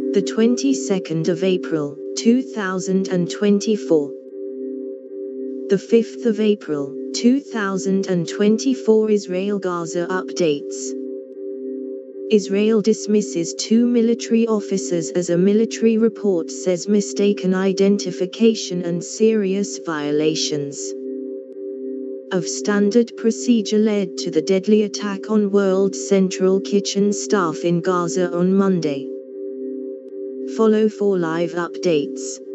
The 22nd of April, 2024. The 5th of April, 2024. Israel-Gaza updates. Israel dismisses 2 military officers as a military report says mistaken identification and serious violations of standard procedure led to the deadly attack on World Central Kitchen staff in Gaza on Monday. Follow for live updates.